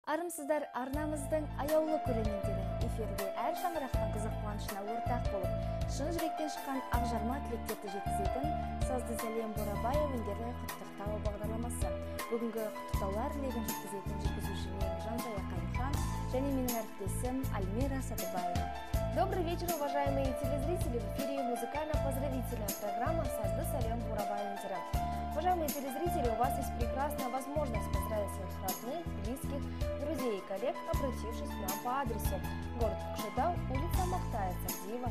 Армысыздар, арнамыздың аяулы көрермендері эфирде әр шаңырақтың қызық қуанышына ортақ болып, шын жүректен шыққан ақжарма тілектерді жеткізетін Сазды Сәлем Борабай әуендері құттықтау бағдарламасы. Бүгінгі құттықтаулар легін жеткізетін жүргізуші мен Жансая Қайымхан және менің әріптесім Альмира Сатыбаева. Добрый вечер, уважаемые телезрители! В эфире музыкально-поздравительная программа «Сазды Сәлем Борабай әуендері». Уважаемые телезрители, у вас есть прекрасная возможность поздравить своих родных, близких, друзей и коллег, обратившись к нам по адресу город Көкшетау, улица Мақтаев, Сардиева,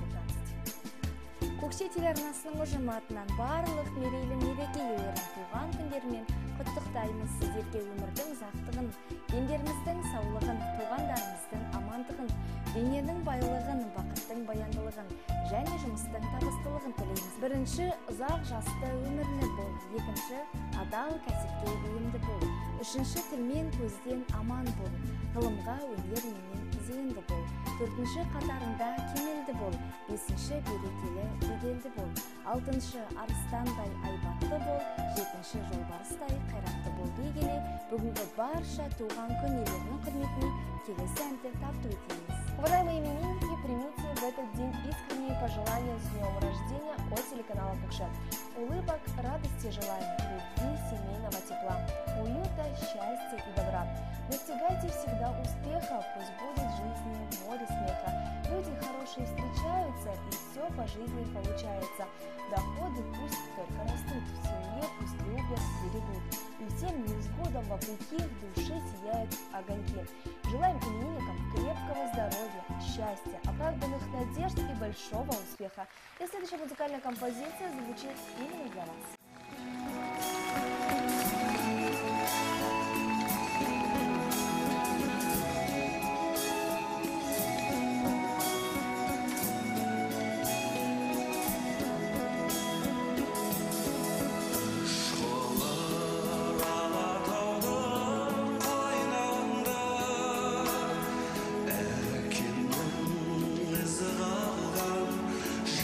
19. Көкше телеарнасының ұжымы атынан барлық мерейлі мереке иелерін туған күндерімен құттықтаймыз. Сіздерге өмірдің ұзақтығын, дендеріңіздің саулығын, туғандарыңыздың амандығын, дененің байлығын, бақыттың баяндылығын және жұмыстың табыстылығын тілейміз. Бірінші, ұзақ жасты өмірлі бол. Екінші, адал кәсіпке бейімді бол. Үшінші, тілмен көзден аман бол. Ғылымға, өнер менен зейінді бол. Төртінші, қатарында кемелді бол. Бесінші, берекелі, беделді бол. Алтыншы, арыстандай айбатты бол. Жетінші, жолбарыстай қайратты бол дей келе, бүгінгі барша туған күн иелерінің құрметіне келесі әнді тарту етеміз. Уважаемые именинники, примите в этот день искренние пожелания с днем рождения от телеканала Кукша. Улыбок, радости желаем, любви, семейного тепла, уюта, счастья и добра. Достигайте всегда успеха, пусть будет в жизни море смеха. Люди хорошие встречаются, и все по жизни получается. Доходы пусть только растут, в семье пусть любят, берегут. И всем невзгодам вопреки в душе сияют огоньки. Желаем именинникам крепкого здоровья, счастья, оправданных надежд и большого успеха. И следующая музыкальная композиция звучит именно для вас.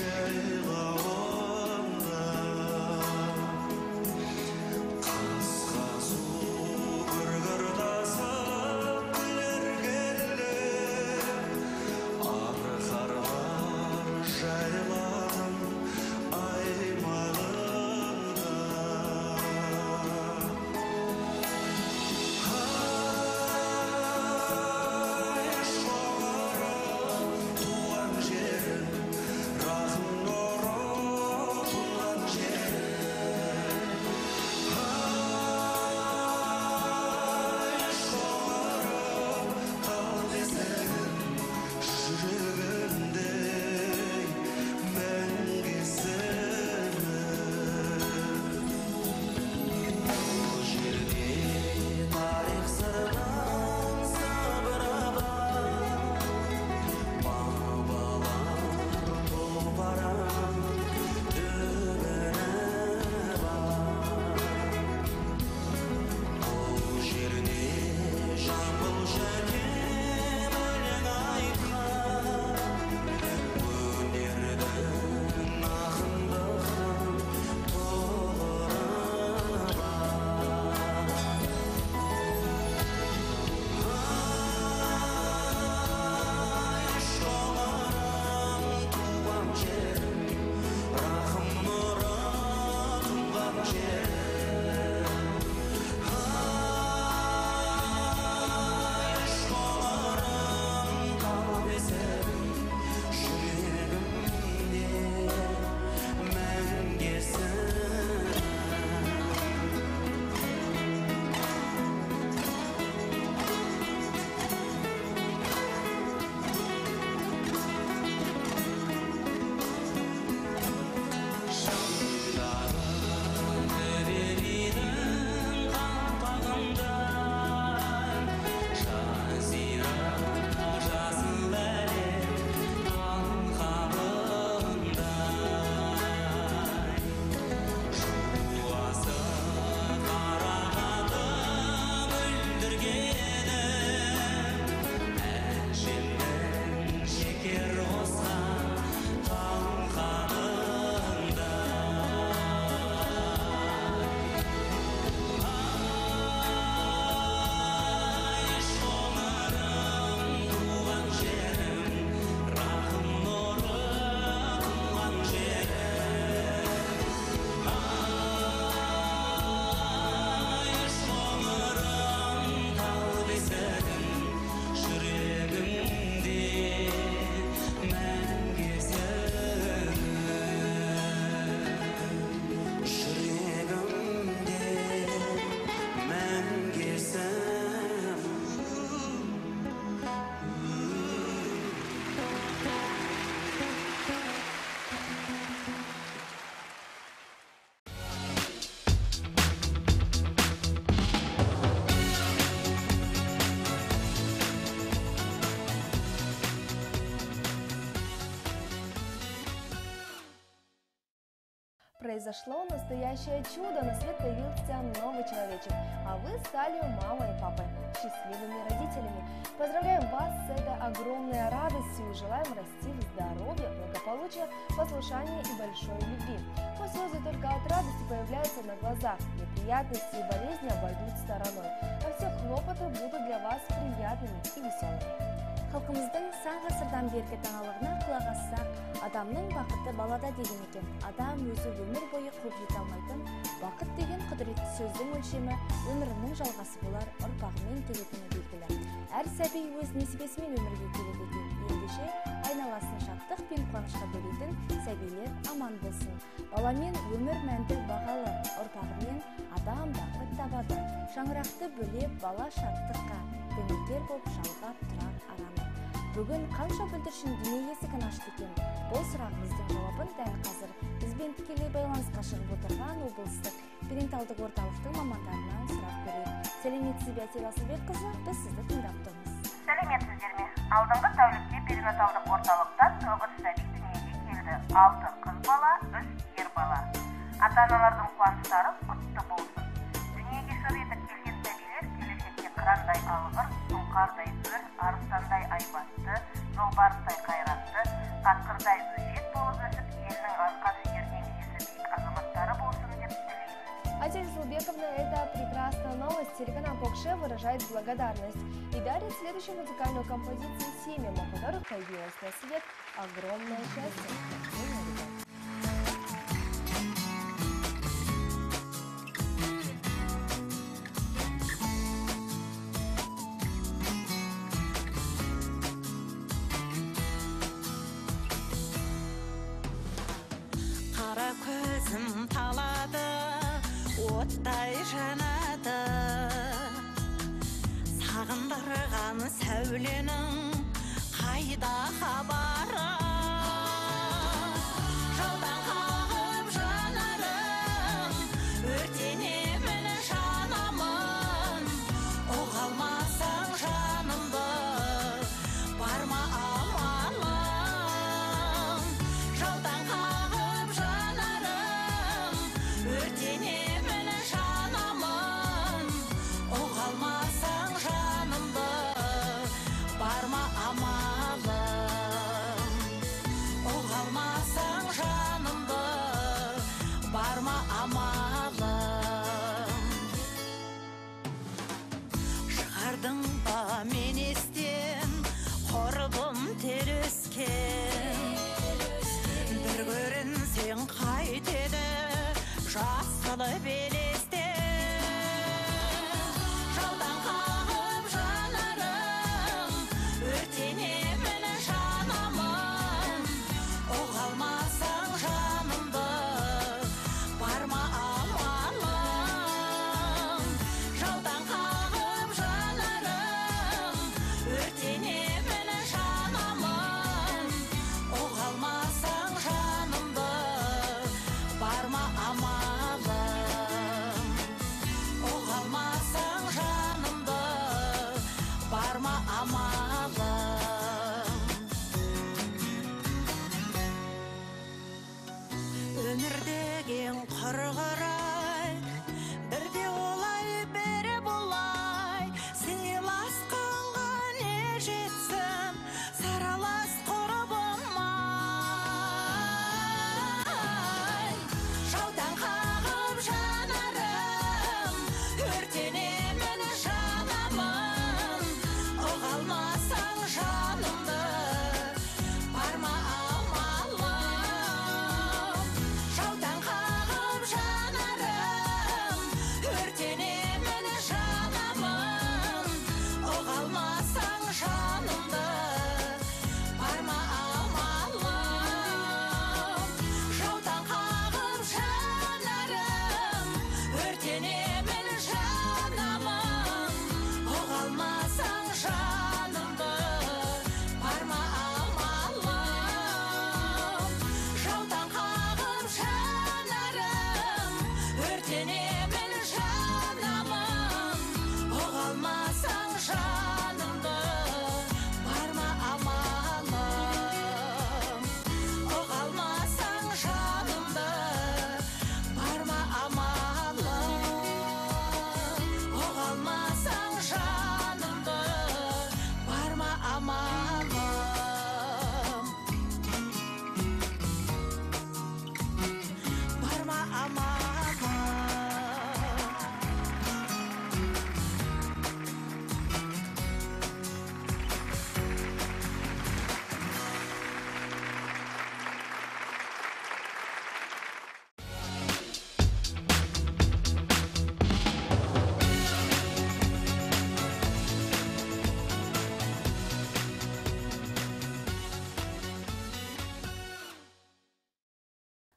Жайғауында произошло настоящее чудо, на свет появился новый человечек, а вы стали мамой и папой, счастливыми родителями. Поздравляем вас с этой огромной радостью и желаем расти в здоровье, благополучии, послушании и большой любви. Но слезы только от радости появляются на глазах, неприятности и болезни обойдут стороной, а все хлопоты будут для вас приятными и веселыми. Халқымыздың сан ғасырдан бергі таңалығына құлақ ассақ, адамның бақыты балада деген екен. Адам өзі өмір бойы қуып жете алмайтын, бақыт деген құдіретті сөздің өлшемі өмірінің жалғасы болар, ұрпағымен келетіні белгілі. Әр сәби өз несібесімен өмірге келеді екен. Ендеше айналасын шаттық пен қуанышқа бөлейтін сәбилер аман болсын. Баламен өмір мәнді бағалы, ұрпағымен адам бақыт табады. Шаңырақты бөлеп бала шаттыққа, дінігер боп жалғап тұрар араны. Бүгін қанша бүлдіршін дүние есігін ашты екен? Бұл сұрағымыздың жауабын дәл қазір бізбен тікелей байланысқа шығып отырған облыстық перинаталдық орталықтың мамандарынан сұрап көрейік. Сәлеметсіз бе, Әсел Асылбекқызы, біз сізді тыңдап тұрмыз. Сәлеметсіздер ме? Алдыңғы тәулікте перинаталдық орталықта 9 сәби дүниеге келді. 6 қыз бала, 3 ер бала. Ата-аналардың қуаныштары құтты болсын. Дүниеге шыр етіп келген сәбилер келешекте қырандай алғыр, сұңқардай өр, арыстандай айбатты, жолбарыстай қайратты, қасқырдай өжет болып өсіп, елінің арқа сүйерген кесі биік азаматтары болсын деп тілейміз. Әсел Асылбековна, это прекрасная новость. Телеканал Кокше выражает благодарность и дарит следующую музыкальную композицию семьям, у которых появилось на свет огромное счастье. Қара көзім талады, оттай жанады, сағындырған сәуленің қайда хабары? Жаудан қағып жанарым, өртенемін жанамын, оғалмасаң жанымды, барма амалым. Жаудан қағып жанарым, өртенемін жанамын, оғалмасаң жанымды, барма амалым. Оғалмасаң жанымды, барма амалым. Шығардың ба мен естен, құрбым терескен. Bir görünsen kaytede, жасылы белестен. Жаудан қағып жанарым, өртенемін жанамын, оғалмасаң жанымды, барма амалым. Жаудан қағып жанарым, өртенемін жанамын, оғалмасаң жанымды, барма амалым. Оғалмасаң жанымды, барма амалым. Өмір деген құрғырай, бірде олай, бері болай, сыйласқанға не жетсін, саралас құрбым ай. Жаудан қағып жанарым, өртенемін жанамын, оғалмасаң жанымды, барма амалым. Жаудан қағып жанарым,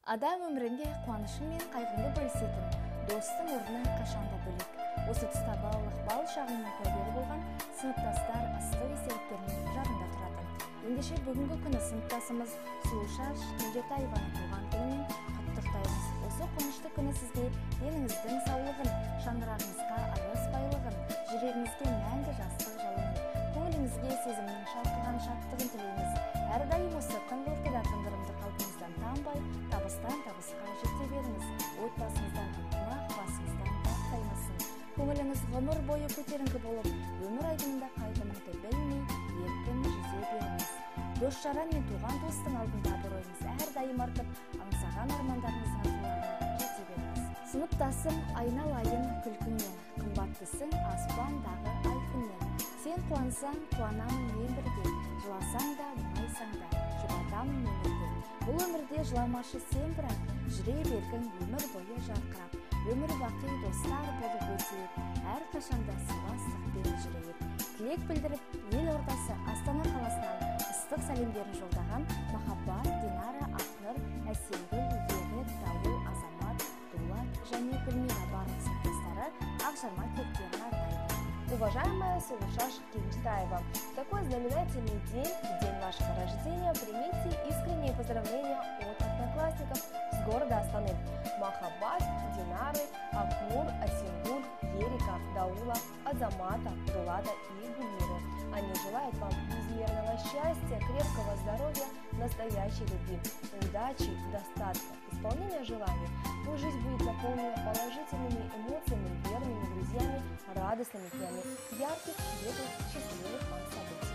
Адам өмірінде қуанышы мен қайғыңды бөлісетін достың орны қашанда бөлек. Осы тұста балалық бал шағының куәгері болған сыныптастар ыстық естеліктермен жадында тұратын. Ендеше бүгінгі күні сыныптасымыз Сұлушаш Кенжетаеваның туған күнімен құттықтаймыз. Осы қуанышты күні сізге деніңіздің саулығын, шаңырағыңызға ырыс байлығын, жүрегіңізге мәңгі жастық жалынын, көңіліңізге сезімнің шалқыған шаттығын тілейміз. Әрдайым осы тыңғылықты да тыңғырымды қалпыңыздан танбай, табыстан табысқа жете беріңіз. Отбасыңыздан ынтымақ, басыңыздан бақ таймасын. Көңіліңіз ғұмыр бойы көтеріңкі болып, өмір айдынында қайғымызды білмей, еркін жүзе беріңіз. Дос-жаран мен туған достың алдында абыройыңыз әрдайым артып, аңсаған армандарыңызға жете беріңіз. Сыныптасым айналайын күлкіңнен, қымбаттысың аспандағы ай күннен. Сен қуансаң, қуанамын мен бірге, жыласаң да, мұңайсаң да, жұбатамын өмірде. Бұл өмірде жыламашы сен бірақ, жүре бергін өмір бойы жарқырап. Өмір бақи достар болып өтейік, әр қашанда сыйластықпен жүрейік. Тілек білдіріп, ел ордасы Астана қаласынан ыстық сәлемдерін жолдаған Махаббат, Динара, Ақнұр, Әсемгүл, Ерік, Дауыл, Азамат, Дулат және Гүлмира барлық сыныптастары Ақжарма кектерін арнайды. Уважаемая Сұлушаш Кенжетаева, в такой знаменательный день, в день вашего рождения, примите искренние поздравления от одноклассников с города Астаны. Махаббат, Динары, Акнур, Асингуль, Ерика, Даула, Азамата, Дулата и Гульмиры. Они желают вам безмерного счастья, крепкого здоровья, настоящей любви, удачи, достатка, исполнения желаний. Пусть жизнь будет наполнена положительными эмоциями, верными друзьями, радостными днями, ярких, светлых, счастливых вам событий.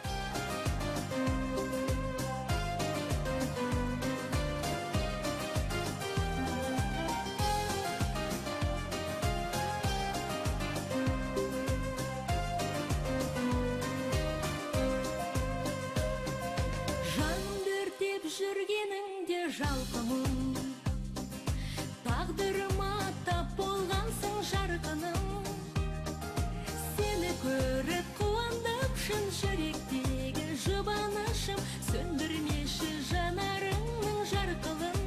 Жүргеніңде жалқымын, тағдырыма тап болғансың жарқыным. Сені көріп қуандым, шын жүректегі жұбанышым, сөндірмеші жанарыңның жарқылын.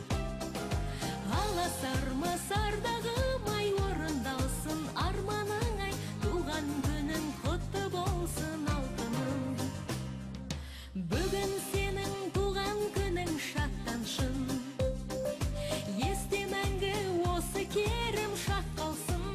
Аласармас ардағым ай, орындалсын арманың ай, туған күнің құтты болсын алтыным. Бүгін сенің шаттаншын, есте мәңгі осы керім шақ қалсын.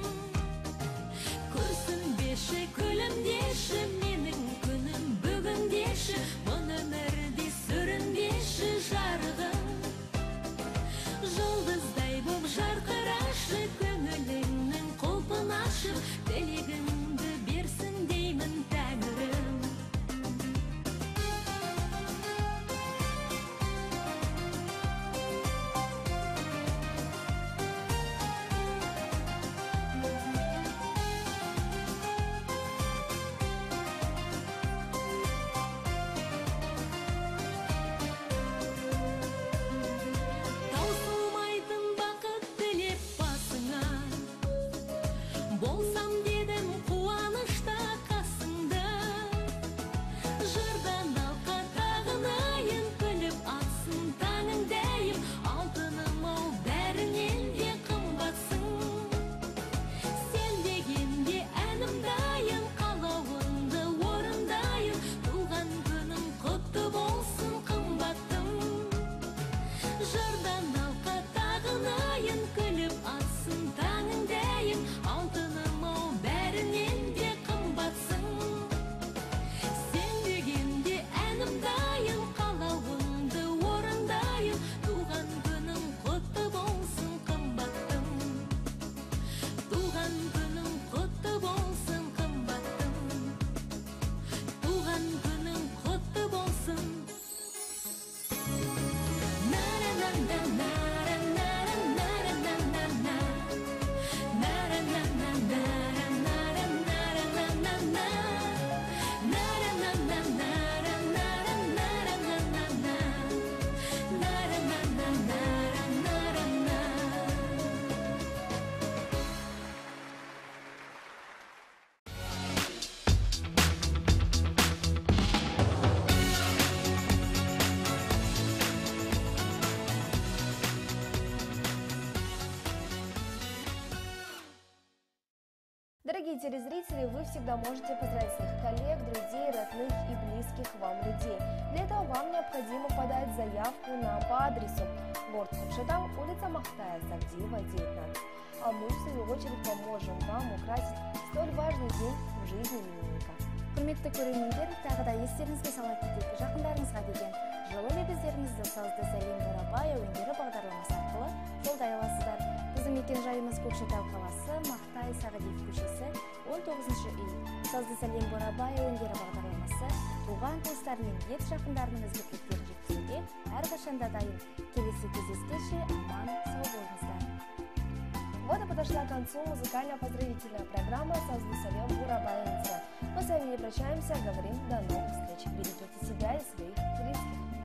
Күрсінбеші, күлімдеші, менің күнім бүгіндеші, мұн өмірде сүрінбеші жарығым. Жұлдыздай боп жарқырашы, көңіліңнің құлпын ашып, тілегіңді берсін деймін тәңірім. Болсам дедім қуанышта қасыңда, жырдан алқа тағынайын, күліп атсын таңыңдайым, алтыным ау бәрінен де қымбатсың. Сен дегенде әнім дайын, қалауыңды орындайын, туған күнің құтты болсын қымбаттым. Жырдан алқа тағынайын, күліп атсын таңыңдайын, алтыным ау бәрінен де қымбатсың. Сен дегенде әнім дайын, қалауыңды орындайын, туған күнің құтты болсын қымбаттым. Туған күнің құтты болсын қымбаттым. Туған күнің құтты болсын. Дорогие телезрители, вы всегда можете поздравить своих коллег, друзей, родных и близких вам людей. Для этого вам необходимо подать заявку нам по адресу город Кокшетау, улица Махтая, Савдиева, 19. А мы, в свою очередь, поможем вам украсить столь важный день в жизни именинника. Құрметті көрермендер, тағы да естеріңізге сала кетейік, жақындарыңызға деген жылы лебіздеріңізді сазды сәлем Бурабай әуендері бағдарламасы арқылы жолдай аласыздар. Біздің мекен-жайымыз Көкшетау қаласы, Мақтай Сағадиев көшесі, 19-шы үй. Сазды сәлем Бурабай әуендері бағдарламасы туған туыстар мен ет жақындарының ізгіліктерін жеткізуге әрқашанда дайын. Келесі кездескенше аман сау болыңыздар. Вот и подошла к концу музыкально-поздравительная программа «Сазды салем Бурабай». Мы с вами не прощаемся, говорим до новых встреч. Берегите себя и своих близких.